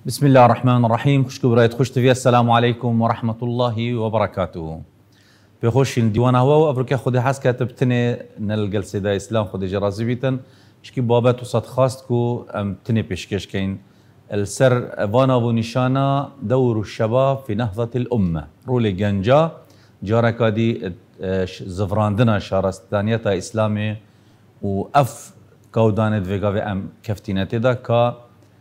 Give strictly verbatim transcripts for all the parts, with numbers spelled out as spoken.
بسم الله الرحمن الرحيم. خوش كبريت خوش تفيا. السلام عليكم ورحمة الله وبركاته. بخوش الديوان هو وأفريقيا خدي حس كاتبتني نلقى سيدا إسلام خدي جرازي بيتن شكي بابات وصد خاستكو أم تني بيشكش كين السر فانا ونشانا دور الشباب في نهضة الأمة رولي جنجا جاركا دي زفراندنا شارستانيتا إسلامي وأف كودانت فيغافي أم كفتيناتي دا كا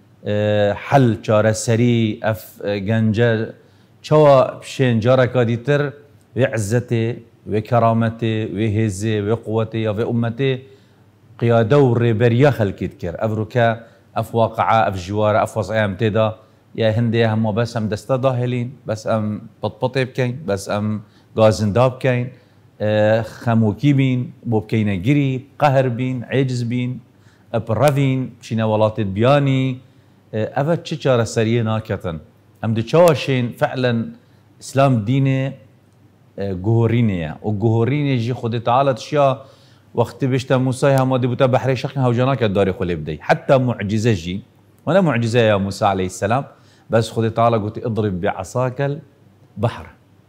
حل چاره سری اف گنجه چوا بشین جاره کادیتر و عزته و کرامته و هزه و قوته و امته قیاده و ریبریا خلقیت کر افروکا اف واقعه اف جواره اف وضعیه امتدا یا هنده هم بس ام دستا داهلین بس ام بطبطه بکین بس ام گازنده بکین خموکی بین بوبکینه گیری قهر بین عجز بین ابروین شینا ولات بیانی أفا تشجار سرية ناكتن أم دي تشواشين فعلا إسلام ديني جهورينية وجهورينية جي خدي تعالى تشيا وقت بيشتا موسى هم دي بتا بحري شقنا هوجاناك الداري خلي بدي حتى معجزة جي ولا معجزة يا موسى عليه السلام بس خدي تعالى قلت اضرب بعصاك البحر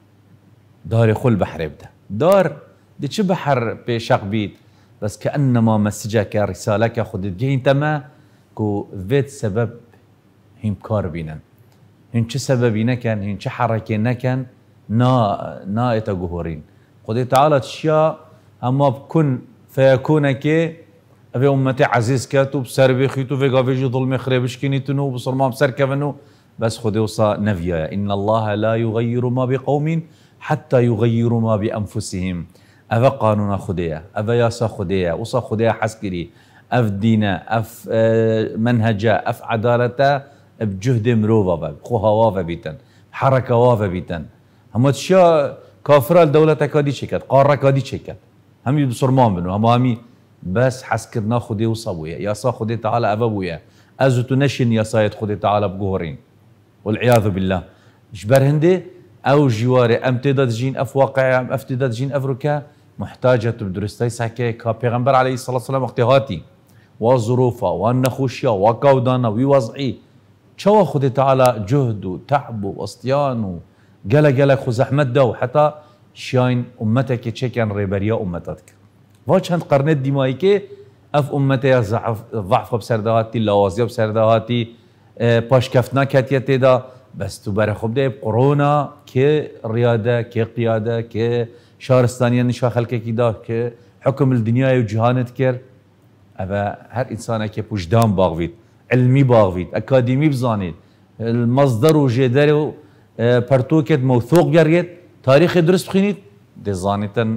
داري خل بحر يبدا دار دي تش بحر بشق بيت بس كأنما مسجك رسالك خدي جين تما كو فيت سبب هين كار بينن هين چه سببي نكن هين چه حركه نكن نا نا اتجهورين قد تعالى تشيا اما بكن فيكون كي ابي امتي عزيز كاتو بسر بخيتو في غافيجي ظلم خريبش كنيتنو بصرما بسر كفنو بس خدي وصا نفيا ان الله لا يغير ما بقوم حتى يغيروا ما بانفسهم افا قانون خديا افا ياسا خديا وصا خديا حسكري اف دينا اف منهجا اف عدالتا بجهد مروفا خوها وافا بيتن حركة وافا بيتن هم تشيا كافرة الدولة كادي شكت قارة كادي شكت هم يبصرمان بنو هم همي بس حسكرنا خدي وصابويا يا صا خدي تعالى أبابويا أزو نشن يا صايد خدي تعالى بجوهرين والعياذ بالله جبر هندي أو جواري امتداد جين أف واقع امتداد جين أفريقيا محتاجة بدرستي ساكي كبيغمبر عليه الصلاة والسلام اقتهاتي وظروفه والنخوشيا وكودانا ووضعي شو خدي تعالى جهد وتعب واصطيان وقلا قلا خو زحمت دو حتى شاين امتك تشكن ريبريا امتك واش هند قرنت ديمايكي اف امتي ضعف ضعف بسردهاتي لوازيا بسردهاتي اه باش كفتنا كاتيتي دا بس تبارك خب ده كورونا كي رياده كي قياده كي شهرستانيا نشا خلقك دا كي حكم الدنيا وجهانت كر أبا هر إنسان كي بوجدان باغفيت علمي باغفيت أكاديمي بزانيت المصدر وجدار برتوكت موثوق جريت تاريخ درس بخينيت دي زانيتن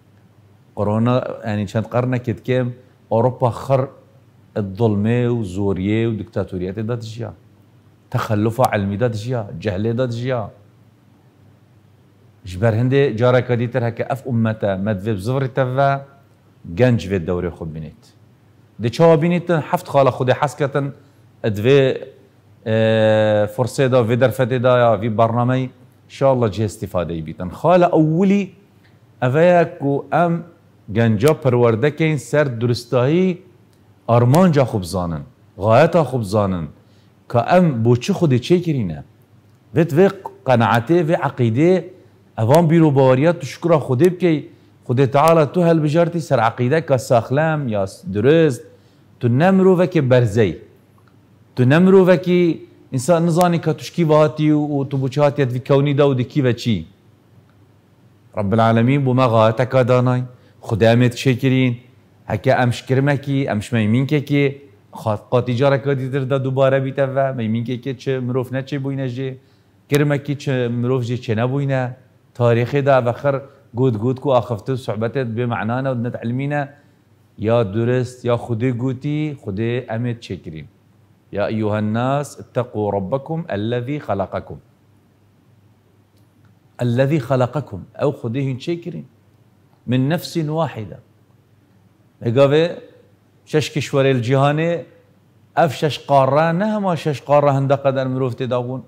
كورونا يعني كانت قرنا كت كام أوروبا خر الظلمة وزورية ودكتاتوريات دا تجيا تخلفها علمي دا تجيا جهلة دا تجيا جبر هندي جارة كديتر هكا أف أمتا مدفب زفر تفا جنج في الدوري خب بنيت دي تشوا بينيتن حفت خاله خدي حسكتن ادفي اه فرصه دا في درفته دا في برنامج ان شاء الله جي استفاده بيتن خاله اولي افياكو ام جنجا پروردكين سر درستاهي ارمانجا خوب زانن غايتا خوب زانن كأم بوچي خدي چي كرينه فيت في قناعتي في عقيده اوان بيرو باوريات تشكر خدي بكي خدي تعالى تو هل بجارتي سر عقيده كساخلام يا درست تو نمرو وكي برزي تو نمرو وكي انسان نزاني كتشكي وهاتي وتبوشاتي في كوني دا ودي كيف تشي رب العالمين بما غايتك داناي خدامت شكرين هكا امش كرمكي امش ميمينكي خاطقاتي جارك دير دا دوباره بيتفا ميمينكي تش مروف نتشي بوينه جي كرمكي تش مروف جي تش نبوينه تاريخي دا بخر قود قود كو اخفتو صحبتت بمعنانا ونتعلمينا يا درست يا خدي قوتي خدي امت شكرين يا ايها الناس اتقوا ربكم الذي خلقكم الذي خلقكم او خديهن شكرين من نفس واحده اقافي شش كشوري الجهاني اف شش قاره نهما شش قاره هندا قدر مروف تداغون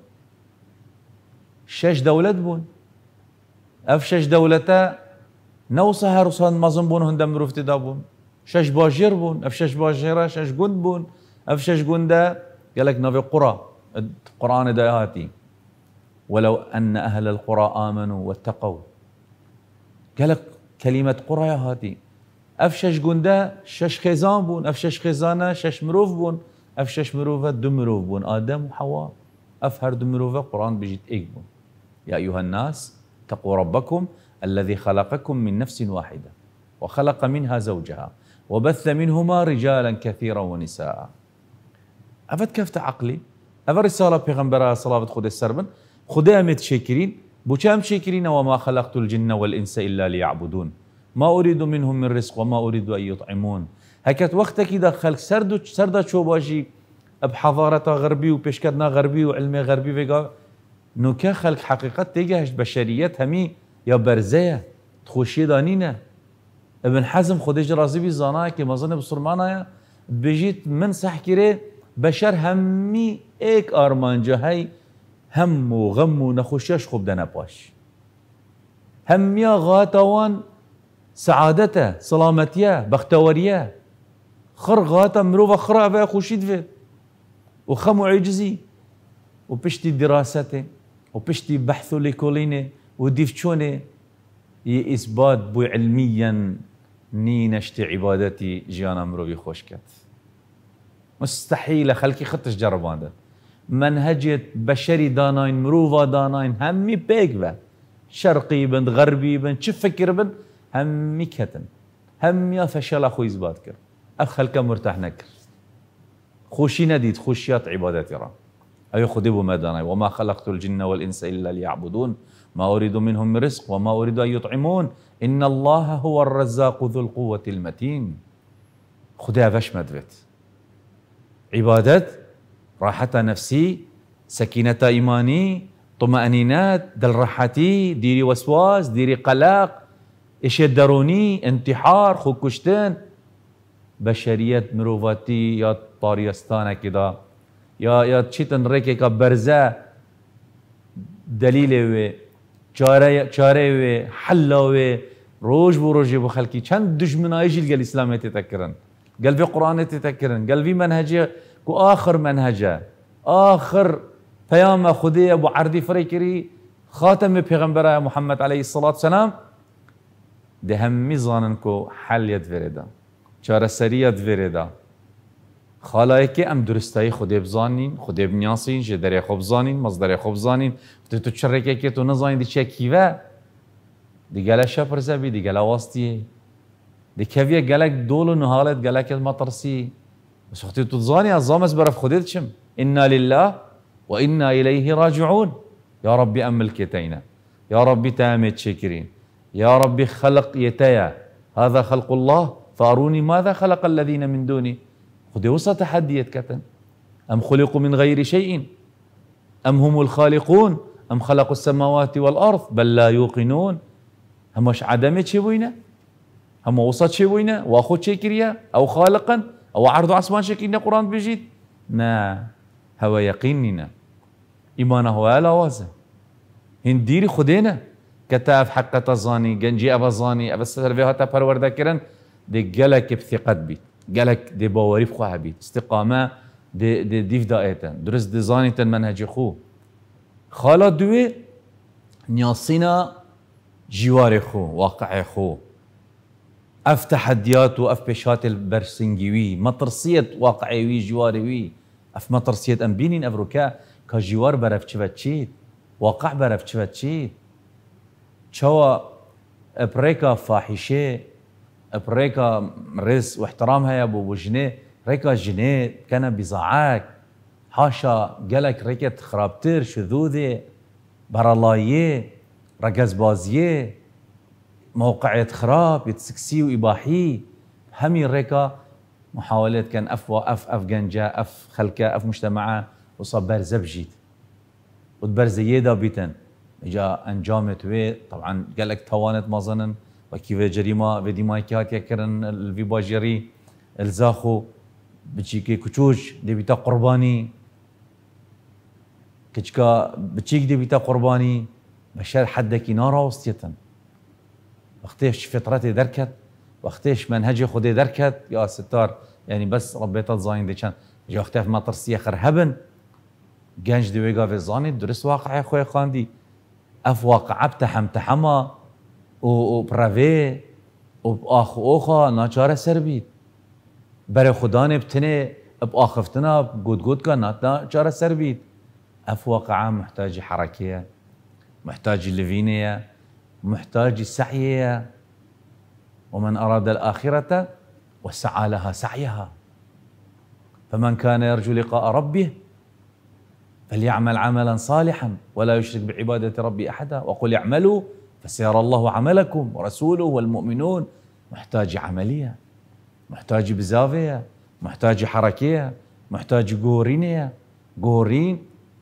شش دولة بون اف شش دولتا نوصى هرسان مازن بون هندا مروف تدابون شش باجير بون اف شش باجيرا شش جند بون اف شش جندا قالك نافي قرى القرآن داياتي ولو أن أهل القرى آمنوا واتقوا. قالك كلمة قرى يا هاتي أفشش قندا شش خيزان بون، أفشش خيزانة شش مروف بون، أفشش مروفة دو مروف بون، آدم وحواء. أفهر دو مروفة قرآن بجيت إيك بون. يا أيها الناس اتقوا ربكم الذي خلقكم من نفس واحدة وخلق منها زوجها وبث منهما رجالا كثيرا ونساء. أفد كفت عقلي أفر رسالة بيغمبرها صلاة خود السربن خدها متشكرين بوشام شكرين وما خلقت الجن والإنس إلا ليعبدون ما أريد منهم من رزق وما أريد أن يطعمون. هكذا وقتك إذا خلق سردو سردا شو باشي بحضارة غربي وبيشكدنا غربي وعلمي غربي فيقا نوكا خلق حقيقة تيجهش بشريات همي يا برزية تخوشي دانينا. ابن حزم خديج رازي بي زانايا كي مظن بصرمانايا بجيت من سحكيري بشر همي ايك ارمانجا هاي هم وغم ونخوشيش خوب دانا باش هميا غاتوان سعادته سلامتيه بختوريه خر غاتا مروفا خرا بها خوشيد فيت وخمو عجزي وبشتي دراسته وبشتي بحثه لكولينه وديفتشونه إثبات بو علميا ني نشتي عبادتي جيانا مروفي خوشكت مستحيل خلقي خطش جربان ده منهجة بشري داناين مروفا داناين همي بيك با شرقي بند غربي بند شف فكر بند همي كتن همي فشل أخو إثبات كر أف خلقا مرتاح نكر خوشي نديد خوشيات عبادتي را أيو خدبوا ما داناي وما خلقت الجن والإنس إلا ليعبدون ما أريد منهم من رزق وما أريد أن يطعمون إن الله هو الرزاق ذو القوة المتين. خدها فش مدفت عبادات راحة نفسي سكينة إيماني طمأنينات دل راحتي ديري وسواس ديري قلق إيش دروني انتحار خوكشتن بشرية مروفاتي يا طاريستانة كده يا يا تشيتن ريكي كبرزة دليله و چاره چاره و حل و روج بروج بخلقي چند دشمنايجي قال الاسلام تتذكرن قال في قران تتذكرن قال في منهجه كو اخر منهجه اخر پیام خدي ابو عردي فريكري خاتم پیغمبر محمد عليه الصلاه والسلام ده همي زاننكو حل يد فريدا چاره سريت فريدا خالایکی ام درستایی خودی بزانین خودی بنیاسین جدری خوب زانین مصدر خوب زانین تو تو چرکی که تو نزانین دی چه کیوه دی گله شپر زبی دی گله واستیه دی کیوه گله دول نهالت گله که مطرسی بس وقتی تو زانی از زامس برف خودت چم انا لله و انا الیه راجعون یا ربی ام ملکتینا یا ربی تامت شکرین یا ربی خلق یتیا هذا خلق الله فاروني ماذا خلق الذين من دوني خدي وسط تحدي يتكتن أم خلقوا من غير شيء أم هم الخالقون أم خلقوا السماوات والأرض بل لا يوقنون هم مش عدمت شي بوينة هم وسط شي بوينة واخد شي كريا أو خالقا أو عرض عصمان شكينا قرآن بيجيت نا هو يقيننا إيمانه هو لا وازه هنديري خدينا كتاف حق تزاني جنجي أبا زاني أبا سرفيهاتا پرورده كرن دي جلك بثقت بيت قالك دي باوري بخوها بيت استقامة دي دي ديف دائتا درس دي زانيتا منهج خو خالا دوي نياصينا جواري خو واقع خو اف تحديات واف بيشات البرسنجيوي مطرسية واقعيوي جواريوي اف مطرسية امبينين افروكا كجوار برف چفتشيت واقع برف چفتشيت چوا ابريكا فاحشة بريكا رز واحترامها يا ابو وجنيه ريكا جنيه كان بزعاك حاشا قالك ريكت خرابتر شذوذي برالايه رقز بازيه موقعية خراب يتسكسي وإباحي همي ريكا محاولات كان اف اف اف جنجا اف خلكا اف مجتمعه وصاب برزه بجيت وتبرزه يدا بيتن اجا انجامت وي طبعا قالك توانت ما ظنن وكيف جريمه في ديمايكات يكرن الفي باجري الزاخو بتشيكي كوتشوش دي بيتا قرباني كتشكا بتشيك دي بيتا قرباني بشار حدك نارا وسطيتن وقتيش فطرتي دركت وقتيش منهجي خدي دركت يا ستار يعني بس ربيت الزاين دي كان جا اختاف ما ترسيه خرهبن گنج دوی گاوی زانی درست واقعی خوی خواندی اف واقع بتحم تحما و و پروی و آخ اوخا ناچار سر بید برای خدا نبتنه اب آخفتنا گود گود که ناچار سر بید اف واقع محتاج حرکیه محتاج لفينية محتاج سعية ومن أراد الآخرة وسعى لها سعيها فمن كان يرجو لقاء ربه فليعمل عملا صالحا ولا يشرك بعبادة ربه أحدا وقل اعملوا فسيرى الله عملكم ورسوله والمؤمنون محتاج عملية محتاج بزافية محتاج حركية محتاج جورينية جورين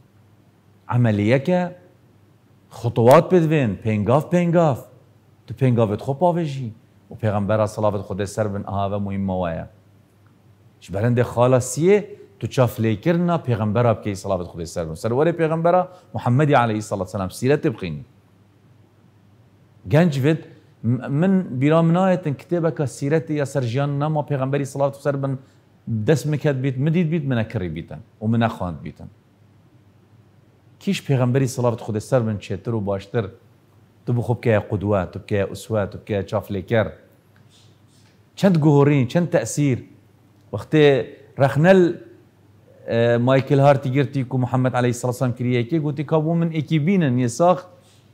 عملية خطوات بدوین پنگاف پنگاف تو پنگافت خوب آویجی و پیغمبر صلوات خود سر بن آها و مهم وایا اش برند خلاصیه تو چاف لیکرنا پیغمبر اب کی صلوات خود سر بن سر ولی پیغمبر محمد علیه الصلاه والسلام سیرت بخینی گنج ود من بیرامنایت کتابک سیرت یا سرجان نما پیغمبری صلوات سر بن دست مکد بیت مدید بیت من کری بیتن و من خواند بیتن کیش پیغمبری صلوات خود سر بن چتر و باشتر تو بخوب که قدوه تو که اسوه تو که چافلیکر چند گوهرین چند تأثیر وقتی رخنل مایکل هارتی گرتی که محمد علیه الصلاة والسلام کریه که گوتی کابو من اکی بینن یه ساخت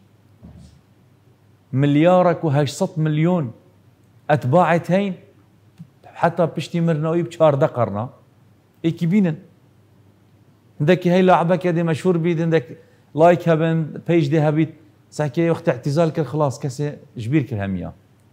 مليارك وهشتصد مليون اتباعت هين حتى بشتي مرناوي بشار دقرنا ايكي بينن عندك هاي لعبه كده مشهور بيد عندك لايك هبن بيج دي هبيت ساكي وقت اعتزال كل خلاص كسي جبير كل هميا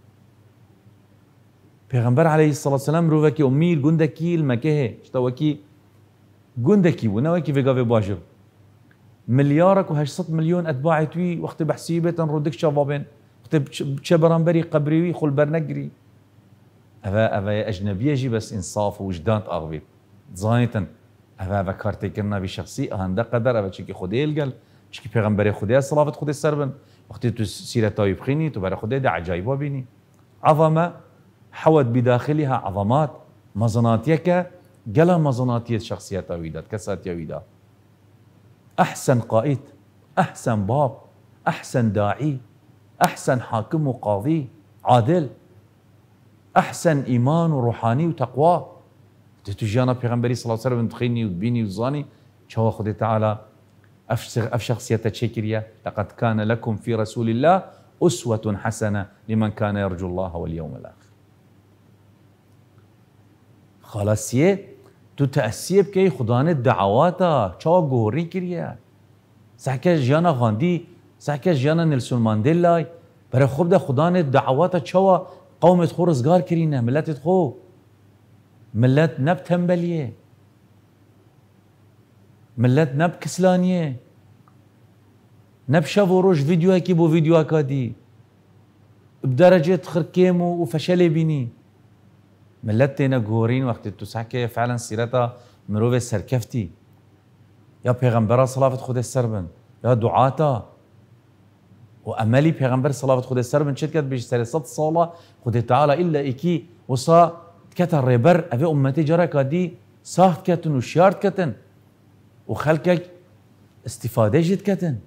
پیغمبر عليه الصلاة والسلام روكي امير جندكي المكه اشتوكي جندكي ونوكي في قافي باجر مليارك وهشتصد مليون اتباعتوي وقت بحسيبه ردك شبابين وقت بشبرانبري قبريوي خل برنقري افا افا اجنبيه جي بس انصاف ووجدان اغبيت زانيتن افا افا كارتي كرنا بشخصي هنده قدر افا چكي خدي القل چكي پیغمبر خدي صلاه خدي سربن وقت تو سيرتاي بخيني تو برا خدي ده عجايبه بيني عظمه حوت بداخلها عظمات مزناتيك قلا مزناتيه شخصيتها ويدات كسات ويدات أحسن قائد أحسن باب أحسن داعي أحسن حاكم وقاضي عادل أحسن إيمان وروحاني وتقوى تتجانا بيغمبري صلى الله عليه وسلم تخيني وتبيني وزاني شو خدي تعالى أف شخصية تشكرية لقد كان لكم في رسول الله أسوة حسنة لمن كان يرجو الله واليوم الآخر خلاصية تو تأسیب که خدانه دعواتا چا گوری کریه سحکه جانا غاندی سحکه جانا نلسون ماندیلای برای خوب ده خدانه دعواتا چا قومت خو رزگار کرینه ملتت خو ملت نب تنبلیه ملت نب کسلانیه نب شب و روش ویدیو کی بو ویدیو کادی بدرجه خرکیم و فشل بینی ملت تينا جورين وقت تسحكي فعلا سيرتها مروفة سركفتي يا پیغمبر صلاة خود السربن يا دعاتا وأملي پیغمبر صلاة خود السربن شركت بيش سرسات صالة خود تعالى إلا إكي وصا كتر ريبر أبي أمتي جركا دي ساخت كتن وشيارت كتن وخلقك استفادة جد كتن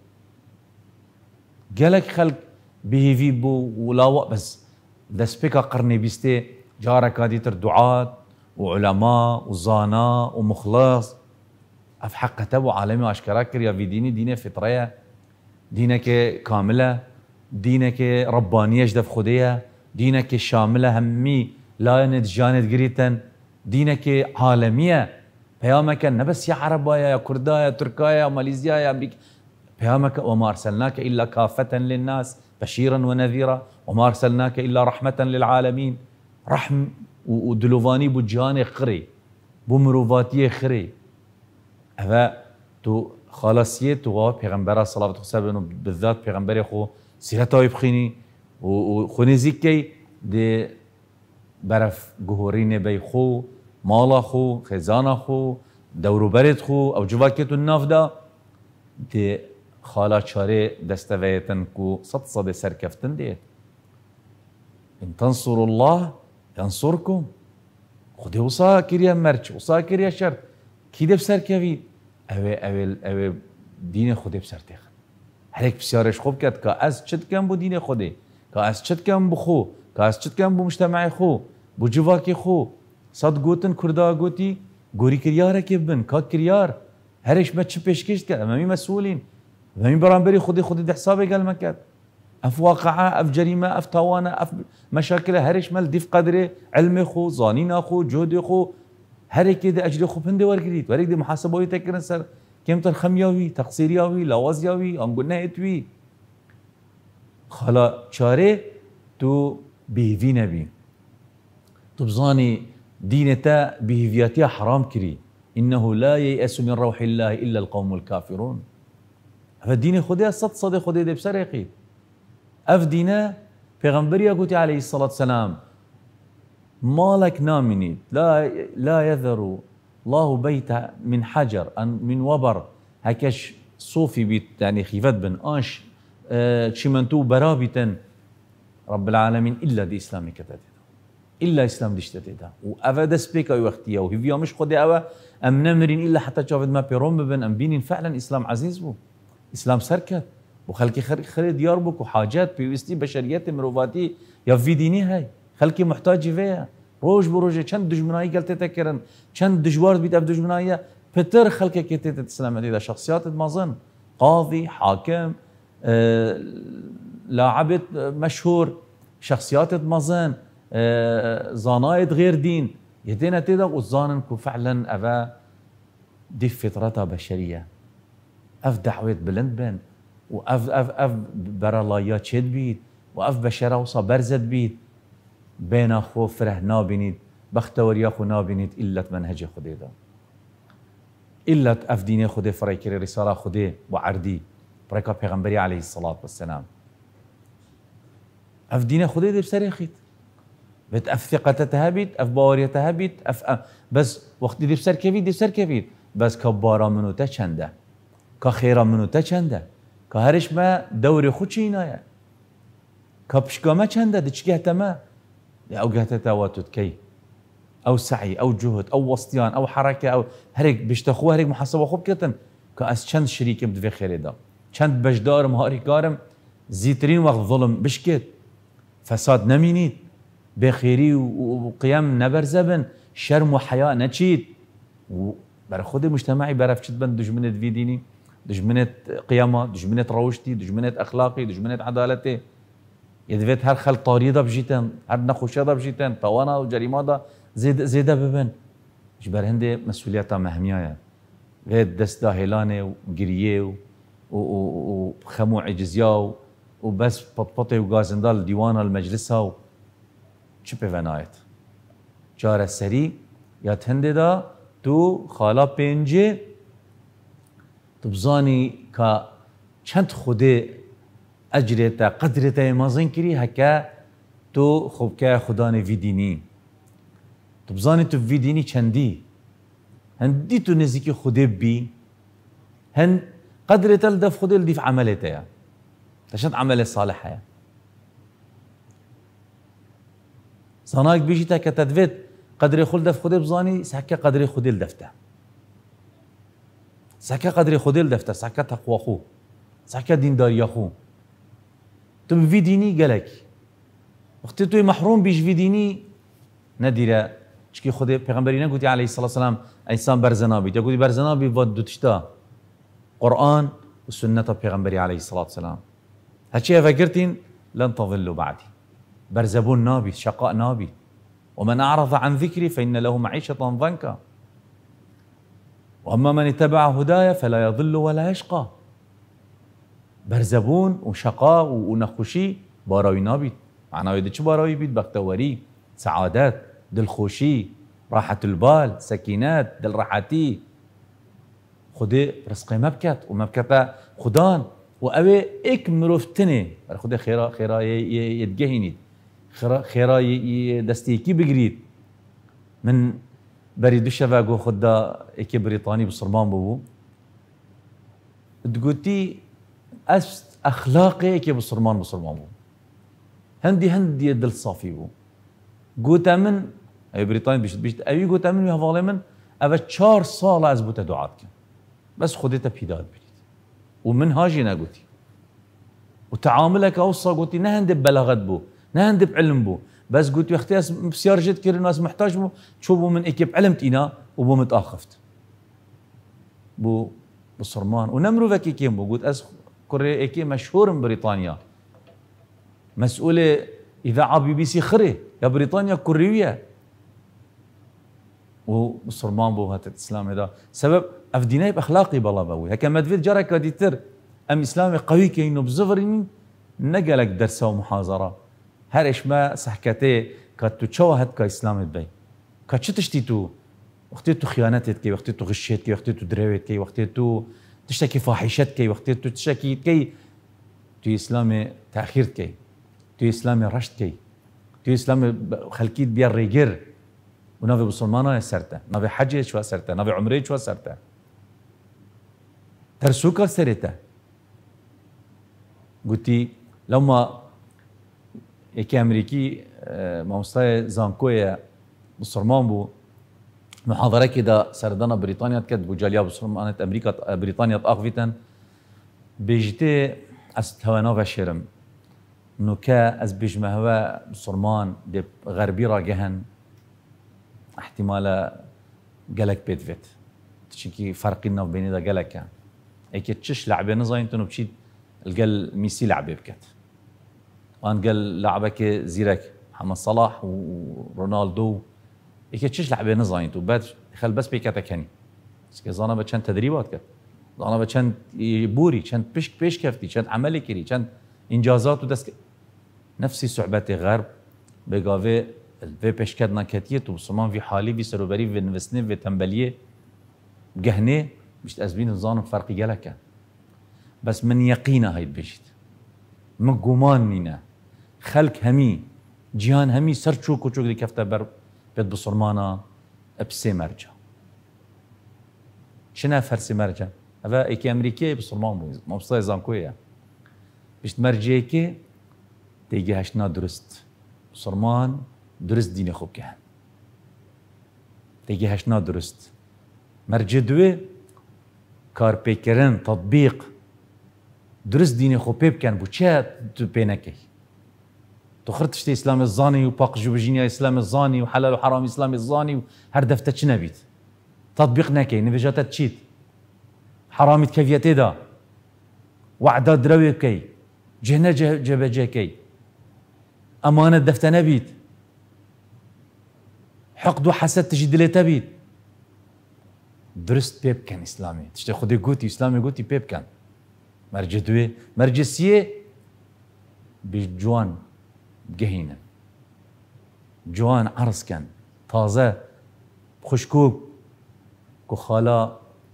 قالك خلق بيهيفي بو ولا بس دسبيكا قرني بيستي جارك هاديتر دعاة وعلماء وزانا ومخلص اف حق تبو عالمي واشكراكر يا في ديني ديني فطرية دينك كاملة دينك ربانية جدف خدية دينك شاملة همي لا ندجانت قريتن دينك عالمية بيامك نبس يا عربايا يا كردايا يا تركايا يا ماليزيا يا امريكا بيامك وما ارسلناك الا كافة للناس بشيرا ونذيرا وما ارسلناك الا رحمة للعالمين رحم ودلوفاني بوجاني خري بمروفاتي خري هذا تو خلاصيه تو پیغمبر صلى الله عليه وسلم بالذات پیغمبر خو سيرته يبخيني وخوني زيكي دي برف جهورين بي خو مالا خو خزانه خو دورو برد خو او جواكيتو النافدا دي خالا شاري دستويتن كو صد صد سركفتن ديت ان تنصروا الله ينصركم خدي وصا كريا مرج وصا كريا شر كي دب سر كفيد اوه اوه اوه دین خودی بسر تیخن هر یک بسیارش خوب کرد که از چت کم بو دین خودی که از چت کم بو خو که از چت کم بو مجتمع خو بو جواکی خو صد گوتن کردا گوتی گوری کریاره که بن که کریار هرش ما چه پیشکش کرد اما می مسئولین اما می برانبری خودی خودی ده حسابه قل مکرد اف واقعه اف جريمه اف توانه اف مشاكل هرش مال ديف قدره علم خو ظانين خو جهد خو هر كده اجر خو بند ورقريت ورق دي محاسبه تكرن سر كم تر خمياوي تقصيرياوي لوازياوي ام قلنايتوي خلا چاره تو بيهوي نبي تبزاني دينتا بيهوياتيا حرام كري انه لا ييأس من روح الله الا القوم الكافرون فالدين خدي صد صد خدي دي بسر يقيد اف دينا پیغمبري قلت عليه الصلاة والسلام مالك نامني لا لا يذر الله بيت من حجر ان من وبر هكش صوفي بيت يعني خيفت بن آنش اه شمنتو برابتا رب العالمين الا دي اسلامي كتاتي الا اسلام ديشتاتي دا وافا دس بيك اي وقتيا وهي مش خدي اوا ام نمرين الا حتى شافت ما بيروم بن ام بينين فعلا اسلام عزيز بو اسلام سركت وخلقي خري ديار بك وحاجات بيوستي بشريات مروفاتي يا في ديني هاي خلقي محتاج فيها روج بروج چند دجمناي قلت تكرن چند دجوار بيت اف دجمناي بتر خلقي كيت تسلم هذه شخصيات مازن قاضي حاكم آه لاعب مشهور شخصيات مازن آه زانايد غير دين يدينا تدا وزانن كو فعلا افا دي فطرتها بشريه اف دعوه بلند بن واف اف اف برالايات شد بيت واف بشره وصا برزت بيت بين اخو فره نابنيت بختوريا خو نابنيت الا منهج خدي دا الا اف دين خدي فريكري رساله خدي وعردي بركه پیغمبري عليه الصلاه والسلام اف دين خدي دي بسريخيت بت اف ثقتها بيت اف باوريتها بيت اف أ... بس وقت دي بسر كبيت دي بسر كبيت بس كبارا منو تا چنده كخيرا منو تا چنده كهرش ما دوري خو چينايا كبشكا ما چنده دي چگهتا ما او جهتتا واتتكي او سعي او جهد او وسطيان او حركه او هريك بيشتخو هريك محاسبه خوب كتن كاس چند شريك بدفي خير دا چند بجدار مهاري كارم زيترين وقت ظلم بشكت فساد نمينيت بخيري وقيام نبرزبن شرم وحياء نچيت وبر خود مجتمعي برفشت بن دجمنت في ديني دجمنت قيامة دجمنت روشتي دجمنت اخلاقي دجمنت عدالتي يدفت هر خل طاريده بجيتن هر نخوشه دا بجيتن طوانا وجريمه دا زيد زيده ببن جبر هندي مسؤولياتها مهميه غير دست هيلانه وقريه وخمو عجزيا وبس بطبطي وغازندال ديوان المجلسها چپه ونایت جار سری یا هندي دا تو خالا پنجه تبزاني کا چند خوده اجرتا قدرتا مازن كري هكا تو خوب که خداني في ديني تبزاني تو في ديني چندي هندي تو نزيكي خده بي هن قدرتا لدف خده لدي في عملتا يا تشد عمل صالحة يا صناك بيجيتا كتدفت قدر خل دف خده بزاني سحكا قدر خده لدفتا سحكا قدر خده لدفتا سحكا تقوى خو سحكا دين داريا خو تو في ديني قالك وقت توي محروم بيش في ديني نديره شكي خدي پیغمبري نگوتي عليه الصلاه والسلام انسان برزنا بي تقولي برزنا بي ود دوتشتا قران والسنه پیغمبري عليه الصلاه والسلام هالشيء فكرتين لن تضلوا بعدي برزبون نابي شقاء نابي ومن اعرض عن ذكري فان له معيشه ضنكا واما من اتبع هدايا فلا يضل ولا يشقى برزبون وشقاء ونخوشي باراوي نابيت معناه يدي چه باراوي بيت بختوري سعادات دلخوشي راحة البال سكينات دل راحتي خدي رزقي مبكت ومبكتا خدان وأوي إك مروفتني خدي خيرا خيرا يتجهني خيرا خيرا دستيكي بقريد من بريد الشفاق وخدا إكي بريطاني بصرمان بابو تقولتي أس أخلاقي كي بصرمان بصرمان بو هندي هندي دل صافي بو قوتا من أي بريطاني بيشت بيشت أي قوتا من يهفالي من أبا چار سال از بوتا دعات كن بس خودت پیداد بید و من هاجی نگوتی و تعاملك اوصى قلتي نهند ببلاغت بو نهند بعلم بو بس قلت وقتها بسيار جد كير الناس محتاج بو تشوفوا من اكيب علمت انا وبو متاخفت بو بصرمان ونمرو فكي كيم بو قلت اس كوري اكي مشهور من بريطانيا مسؤوله اذاعه بي بي سي خري يا بريطانيا كوريويه وبصرمان بو هات الاسلام هذا سبب افديناي باخلاقي بالله بوي هكا مدفيد جرى كاديتر ام اسلامي قوي كاينو بزفرين نقلك درس ومحاضره هر ايش ما سحكتي كاتو تشوهت كاسلام بي كاتشتشتي تو وقتيتو خيانتك كي وقتيتو غشيت كي وقتيتو درويت كي وقتيتو تشتكي فاحشت كي وقتيتو تشتكي كي تو اسلامي تاخير كي تو اسلامي رشت كي تو اسلامي خلكيت بيا ريجر ونافي بسلمانه سرته نافي حجه شو سرته نافي عمري شو سرته ترسوكا سرته قلتي لما ايكي امريكي مامستاي زانكويا بصرمان بو محاضره كده سردنا بريطانيا تكتبوا جاليا بصرمان امريكا بريطانيا تاخفيتن بيجتي استهوانا وشرم انه كا از بيجما هوا بصرمان دي غربي راجهن احتمال قالك بيدفيت تشكي فرقنا بين ده قالك ايكي تشش لعبه نزاينتن وبشي القال ميسي لعبه بكت وان قال لعبك زيرك محمد صلاح ورونالدو ايكي تشش لعبه نزاينتو بعد خل بس بيكتك هني بس زانا بچن تدريبات كت زانا بچن بوري چند بيش بيش كفتي چند عملي كري چند انجازات ودس نفسي صعبات غرب بقاوي الفي بيش كدنا كتيت وبصمان في حالي في سروبري في نفسني في تنبليه جهني مش ازبين الظان فرق جلك بس من يقينا هاي بيجت من قماننا خلق همي جيان همي سر تشوكو تشوك دي كفتا بر بيت بصرمانا بسي مرجع شنا فرسي مرجع هذا ايكي امريكي بصرمان بويز مبصاي زانكويا بيشت مرجيكي تيجي هشنا درست بصرمان درست ديني خوب كهن تيجي هشنا درست مرجع دوي كار بيكرن تطبيق درست ديني خوب بيبكن بو چه تو بينكي تو خرتشتي اسلام الزاني وباق جوبجينيا اسلام الزاني وحلال وحرام اسلام الزاني وهر دفتة چنبيت تطبيق نكي نفجات تشيت حرامي كيفيتي دا وعدا دروي بكي جهنة جبجي كي امانة دفتة نبيت حقد وحسد تجد لي تبيت درست بيبكن اسلامي تشتي خدي قوتي اسلامي قوتي بيبكن مرجع دوي مرجع سيه بجوان بقهينا جوان عرس كان تازه خشكوك كو خالا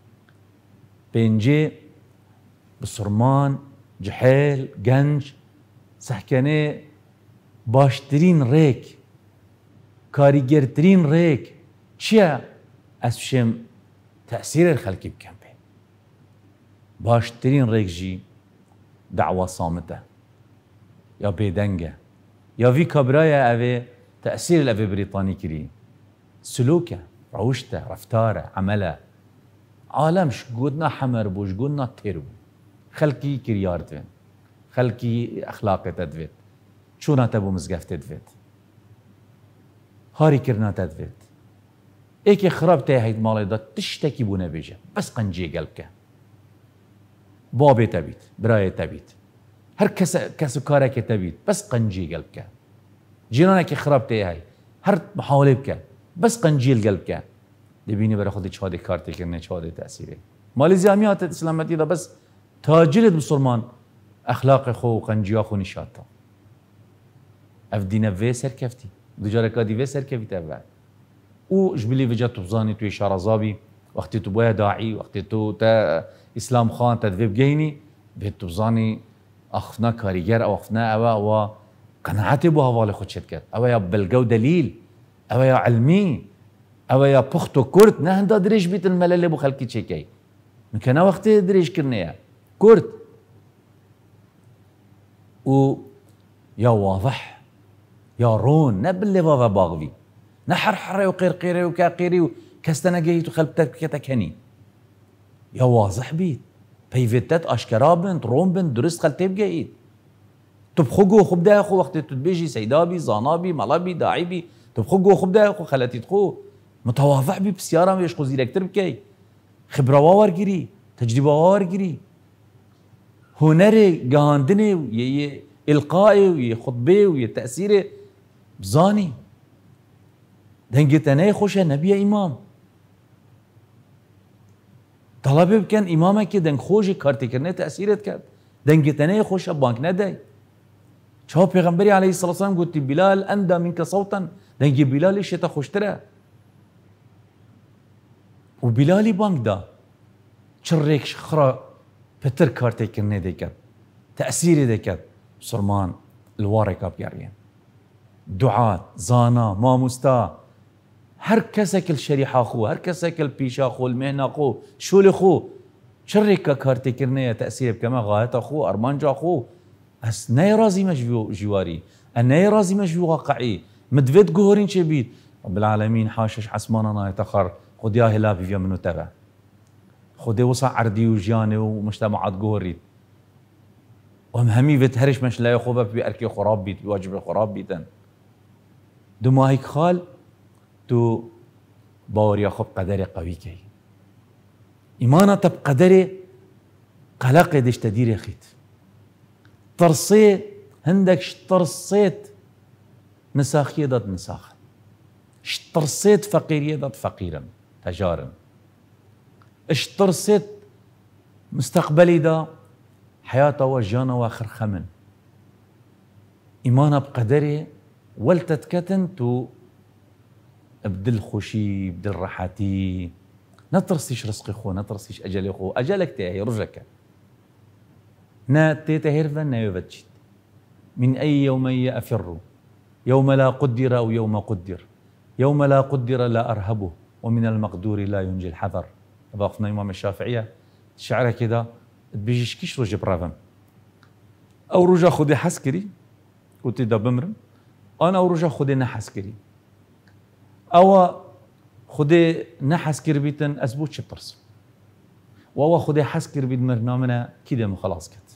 بينجي بصرمان جحيل قنج سحكاني باشترين ريك كاريجرترين ريك چيا اسشم تأثير الخلقي بكم بي باشترين ريك جي دعوة صامتة يا بيدنجة يا في كبرايا أبي تأثير الأبي بريطاني كري سلوكه روشته رفتاره عمله عالم شقودنا حمر بو شقودنا تيرو خلقي كريار دوين خلقي أخلاقي تدفيت شونا تبو مزقف تدفيت هاري كرنا تدفيت ايكي خراب تاهيد مالي دا تشتكي بو نبيجه بس قنجي قلبك بابي تبيت براي تبيت هر كس كسو كارك تبيت بس قنجي قلبك جيرانك خراب تاهي هر محاولة بك بس قنجيل قلبك دبيني برا خودي چهادي كارتي كرنه چهادي تأثيري ماليزيا ميات اسلامتي دا بس تاجلت بسلمان اخلاق خو وقنجيا خو نشاطه اف دينا في سركفتي دجاركا دي في سركفتي اول و جبلي فيجا تبزاني تو اشاره زابي وقتي تو بويا داعي وقتي تو تا اسلام خان تدفيب جيني بيت تبزاني اخفنا كاريجر او اخفنا او او قناعتي بو هوالي خود شد كد او يا بلقو دليل او يا علمي او يا بختو كرت نهندا دريش بيت الملل بو خلقي تشيكي من كان وقتي دريش كرنيا كرت و يا واضح يا رون نبلي بابا باغوي نحر حري وقير قيري وكاقيري وكستنا جيت وخلبتك كتك هني یا واضح بید پیوتت آشکرا بند روم بند درست خلطه بگید تو بخو خوب ده خو وقتی تو بيجي سيدا بي زانا بي ملا بي داعي بي تو بخو خوب ده خو خلاتي خو متواضع بي بسيارة مش خو زيركتر بكي خبرة وارجري تجربة وارجري هنري جاندني ويا إلقائي ويا خطبة ويا تأثيره بزاني دنجت أنا خوش نبي إمام طلبه بكن إمامك دنج خوش كارتي كرنه تأثيرت كد دنجت أنا خوش بانك نداي شو پیغمبری علیه الصلاة والسلام قلت بلال أندى منك صوتا دنجي بلال إيش تخشتره وبلالي بانك دا شريك شخرا بتر كارتي كرنه ديكت تأثيري ديكت سرمان الوارقة بيارين دعاة زانا ما مستا هر كسك الشريحة خو هر كسك البيشا خو المهنة خو شو خو شريك كارتي كرنه تأثير بكما غاية خو أرمان جا خو بس ناي رازي مش جواري الناي رازي مش واقعي مدفت جوهرين شبيت رب العالمين حاشش حسمانا ناي تخر خد يا هلابي في منو تبع خدي وصع عردي وجياني ومجتمعات جوهري ومهمي بتهرش مش لا يخوبه بأركي خراب بيت بواجب خراب بيتن دو ما هيك خال تو باور ياخب قدري قوي كي إيمانا تب قدري قلق دش تدير خيت ترصيت عندك ترصيت مساخية ضد مساخ ترصيت فقيرية ضد فقيرا تجارا ترصيت مستقبلي دا حياته وجانا واخر خمن إيمانا بقدري ولتتكتن تو بدل خوشي بدل راحتي نترسيش رزقي خو نترسيش أجلي خو أجلك تاهي رجك نا تيتهرفا نا يفتشت من أي يومي أفر يوم لا قدر أو يوم قدر يوم لا قدر لا أرهبه ومن المقدور لا ينجي الحذر أباقفنا إمام الشافعية شعرها كده بيجيش كيش رجع برافم أو رجع خدي حسكري قلت دا بمرم أنا أو رجع خدي نحسكري أو خدي نحسكري بيتن أثبوت شبرس وهو خدي حسكر بيد مرنامنا كده مخلاص كت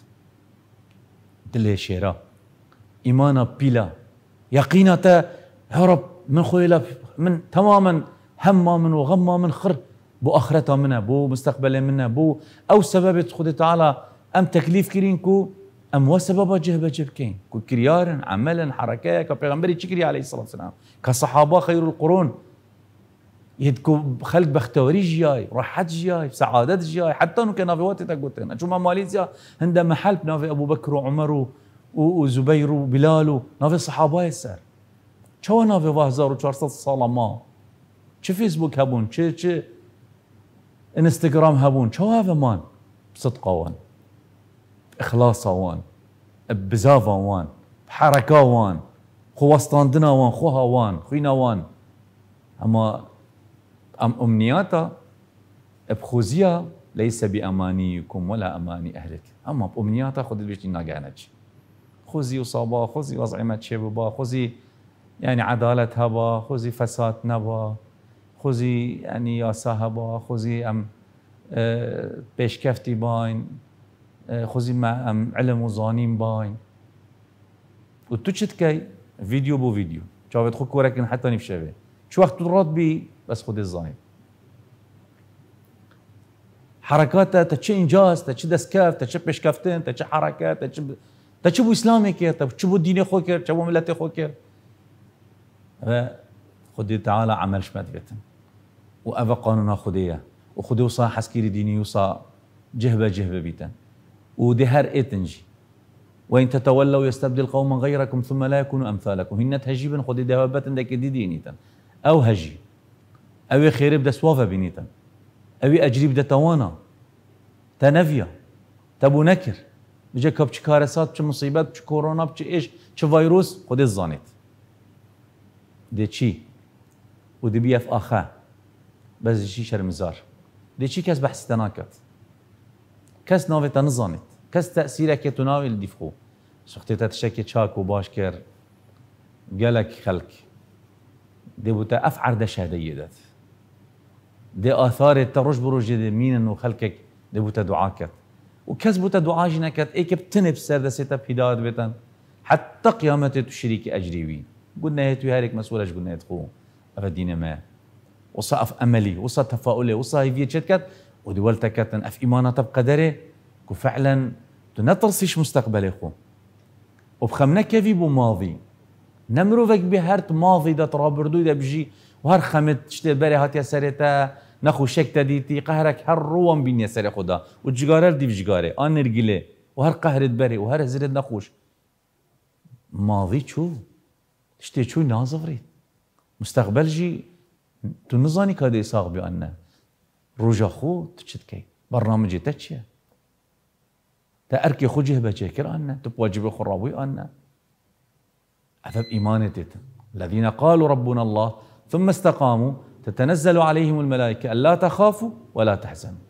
دلي شيرا إيمانا بيلا يقينتا يا رب من خويلا من تماما هما من وغما من خر بو آخرتها منا بو مستقبل منا بو أو سبب خدي تعالى أم تكليف كرينكو أم وسبب جهبة جبكين كو كريارن عملا حركة كبيغمبري تشكري عليه الصلاة والسلام كصحابة خير القرون يدكو خلق بختوري جاي راحت جاي سعادت جاي حتى انه كان نافيواتي تاقوتين شو ما ماليزيا عندها محل بنافي ابو بكر وعمر وزبير وبلال نافي صحابه يسار شو نافي وهزار وشارصة صالة ما شو فيسبوك هبون شو شو انستغرام هبون شو هذا مان بصدقه وان اخلاصه وان بزافه وان بحركه وان خو وسطاندنا وان خوها وان خوينا وان اما أم أمنياتا بخوزيا ليس بأمانيكم ولا أماني أهلك أما بأمنياتا خذ البيش ناقعنج خوزي وصابا خوزي وضعمة شبابا خوزي يعني عدالة هبا خوزي فساد نبا خوزي يعني ياسا هبا خوزي أم أه بيش كفتي باين أه خوزي ما أم علم وظانين باين وتوشت كي فيديو بو فيديو شافت خوك ولكن حتى نفشبه شو وقت تراد بي بس خذ الظاهر حركاته تشي انجاز تشي دسكاف تشي بيش كفتين تشي حركات تشي تشي بو اسلامي كير تشي بو ديني خو كير تشي بو ملتي خو كير خذي تعالى عمل شمات بيتن وأبا قانونا خذيه وخذي وصا حسكيري ديني وصا جهبه جهبه بيتن ودهر اتنجي وإن تتولوا يستبدل قوما غيركم ثم لا يكونوا أمثالكم هن تهجيبا خذي دوابات دك دي دينيتن أو هجي أو خير بدا سوافة بنيتا أو أجري بدا توانا تنفيا تبو نكر بجا كبش كارثات بش مصيبات بش كورونا بش إيش بش فيروس خذ الزانيت دي شي ودي بي اف آخا بس شي شرمزار دي شي كاس بحث تناكت كاس ناوي تنظانت كاس تأثيرك تناوي الدفخو سختي تتشكي تشاك وباش كير قالك خلق دي بوتا أفعر دا شهديدات دي آثار الترج بروج دي مين انه خلقك دبوتا دعا كت وكز بوتا دعا جينا كت ايك بتنب سردة سيتا بهداية بيتن حتى قيامته تشريك أجريوي قلنا هيتو هارك مسؤولة قلنا يدخو أفدينا ما وصا أف أملي وصا تفاؤلي وصا هيفية شتكت ودولتا كتن أف إيمانة بقدره كو فعلا تنطرسيش مستقبلي خو وبخمنا كيفي بو ماضي نمروفك بهارت ماضي دا ترابردو دا بجي وهر خمت تشتي بري هاتيا سريتا نخو شكتا ديتي قهرك هر روان بين يسري خدا وتجارة دي بجارة آن رجلي وهر قهرت بري وهر زرد نخوش ماضي شو تشتي شو نازفريت مستقبل جي تنظاني كادي ساق بأنه روجا خو تشتكي برنامجي تتشيا تأركي خو جهبة شكر أنه تبواجب خرابي أنه أثب إيمانتي الذين قالوا ربنا الله ثم استقاموا تتنزل عليهم الملائكة ألا تخافوا ولا تحزنوا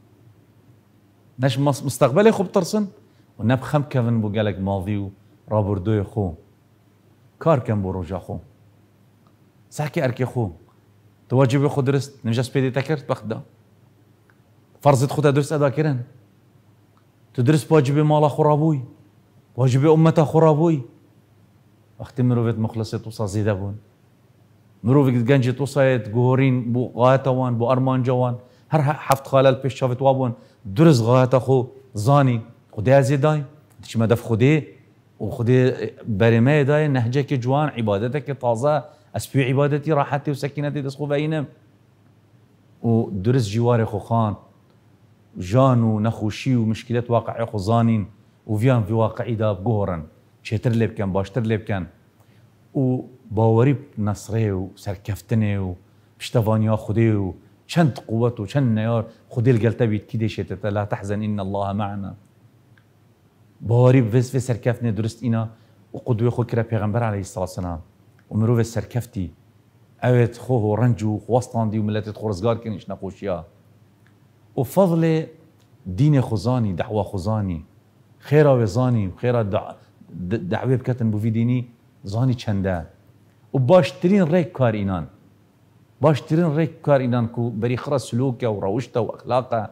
نش مستقبلي خو بترسن ونب خم كفن بو قالك ماضي رابردوي خو كار كم بو رجا خو ساكي أركي خو تواجب خو درست نمجا سبيدي تكرت بخدا فرزت خو تدرس أدا كرن تدرس بواجب مالا خرابوي واجب أمتا خرابوي وقت مروفت مخلصة توصى زيدا بون مروفت جنجي توصى جوهرين بو غايتا وان بو أرمان جوان هر حفت خالل بيش شافت وابون درس غايتا خو زاني خدي زيداي ديش ما دف خدي وخدي برمي داي نهجك جوان عبادتك طازة أسبوع عبادتي راحتي وسكينتي دسخو بينم ودرس جواري خو خان جانو نخوشي ومشكلات واقعي خو زانين وفيان في واقعي دا بجورن شتر لي بكان باشتر لي بكان وباوري بنصري وسركفتني وبشتفانيا خدي وشنت قوته وشن نيار خدي القلتة بيت كده شتت لا تحزن إن الله معنا باوري بفز في سركفتني درست إنا وقدوة خو كرا پیغمبر عليه الصلاة والسلام ومرو في سركفتي اوت خوه رنجو وسطان دي وملتي خورزگار كنيش نقوشيا وفضل دين خزاني دعوة خزاني خيرا وزاني وخيرا دع دعوه بكتن بو في ديني زاني چنده وباشترين ريك كار إنان باشترين ريك كار إنان كو بري خرا سلوكه وروشته وأخلاقه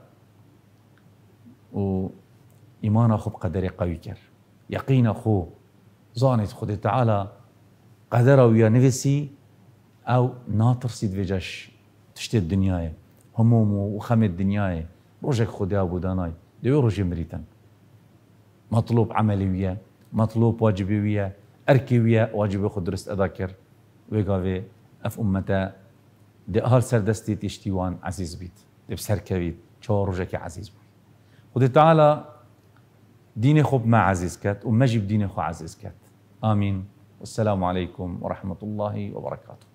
و إيمان أخو بقدر قوي كر يقين أخو زانت خد تعالى قدره ويا نفسي أو ناطر سيد فيجاش تشتي الدنيا هموم وخم الدنيا روجك خدها أبو داناي ديو روجي مريتن مطلوب عملي ويا مطلوب واجبي ويا أركي ويا واجبي خد درست أذاكر ويقافي أف أمتا دي أهل سردستي تشتيوان عزيز بيت دي بسر كبيت شو روجك عزيز بي خد تعالى ديني خوب ما عزيز كات وما جيب ديني خو عزيز كات آمين والسلام عليكم ورحمة الله وبركاته.